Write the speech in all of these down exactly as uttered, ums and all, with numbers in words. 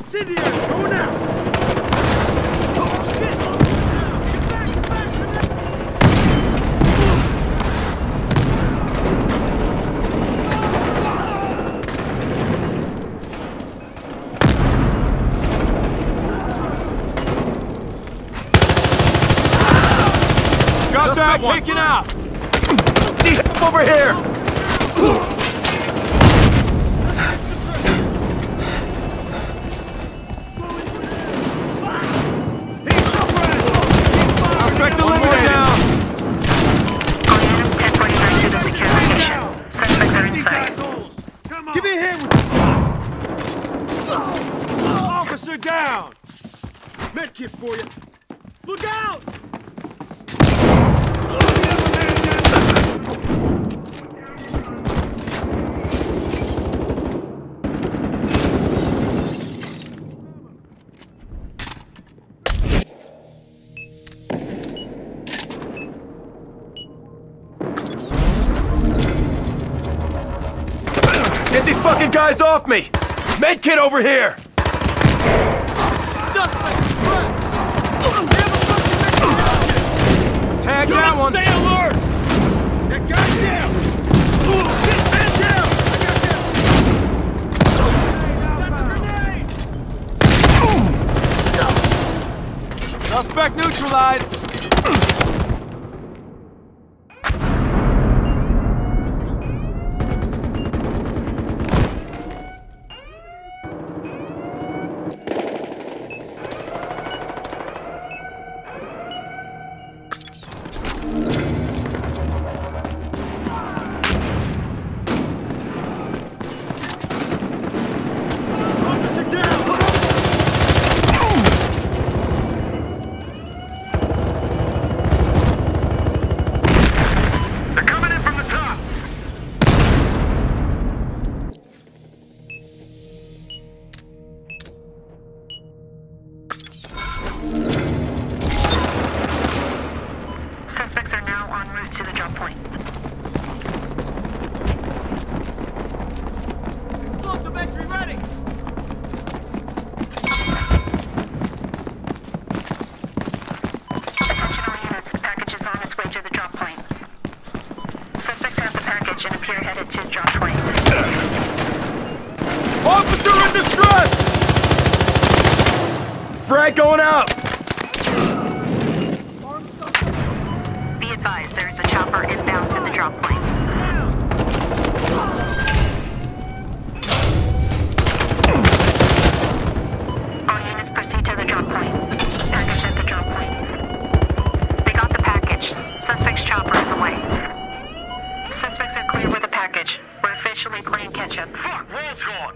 Incendiary! Go now! Oh, shit! Get back, get back, get back! Got that one taken out! Need help over here! Suspect eliminated! Down! All units ten forty-nine to the secure location. Suspects are inside. Give me a hand with this guy! Officer down! Medkit for you! Look out! Get these fucking guys off me! Medkit over here! Tag that one! Stay alert! That guy's down! Oh, shit, man down! I got down! Suspect neutralized! Suspects are now en route to the drop point. Explosive entry ready! Attention all units, the package is on its way to the drop point. Suspects have the package and appear headed to the drop point. Officer in distress! Frag going out! Be advised, there is a chopper inbound to the drop point. All units proceed to the drop point. Package at the drop point. They got the package. Suspect's chopper is away. Suspects are clear with the package. We're officially playing catch-up. Fuck, wall's gone!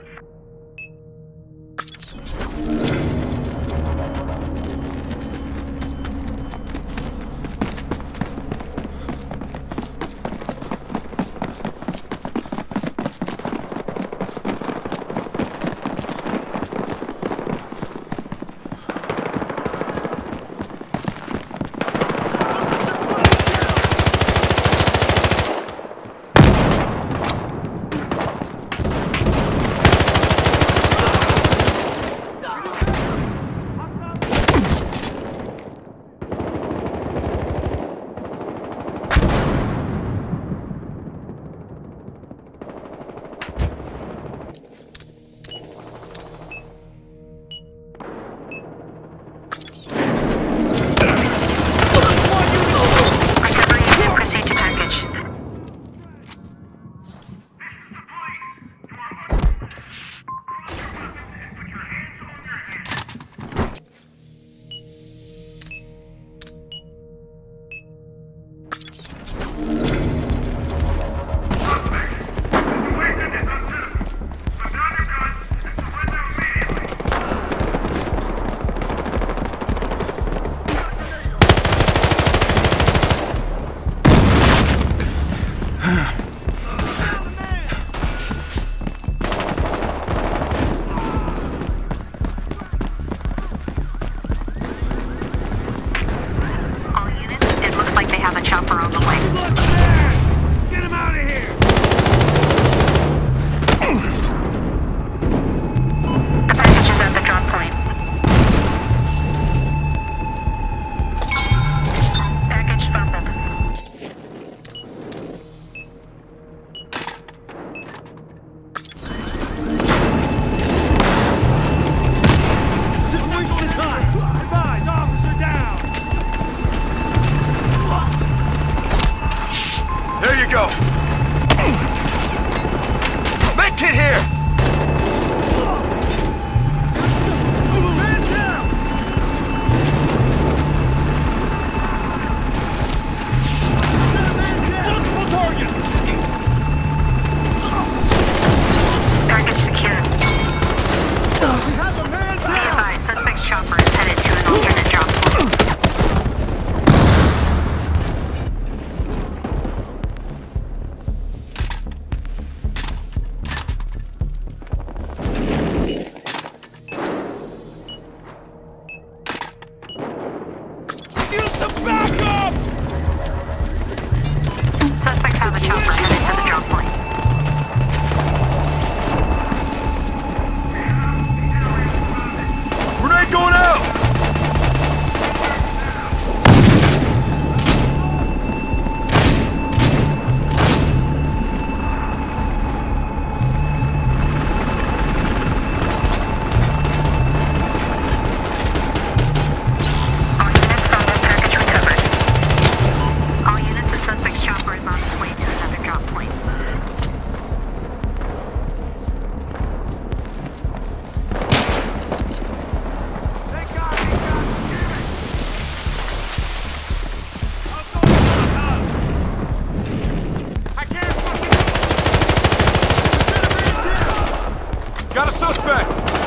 Got a suspect!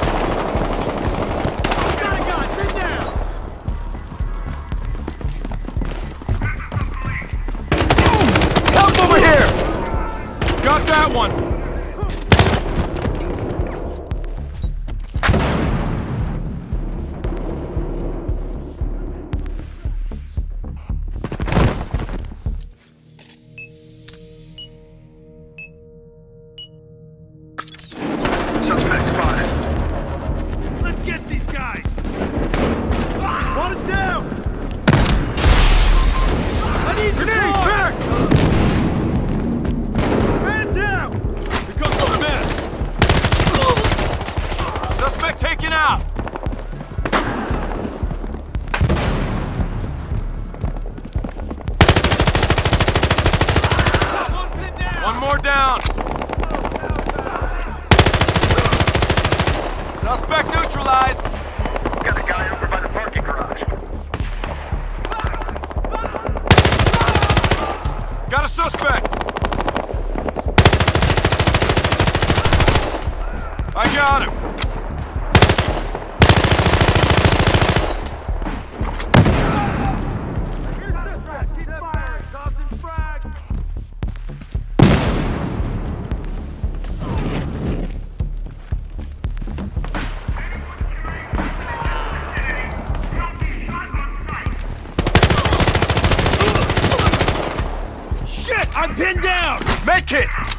Got a guy! Sit down! Help over here! Got that one! Suspect spotted. Let's get these guys! One is down! I need grenade! Back! Man down! Here comes the man! Suspect taken out! One more down! Suspect neutralized! Got a guy over by the parking garage. Got a suspect! I got him! Keep firing! Thompson frag! Shit! I'm pinned down! Medkit!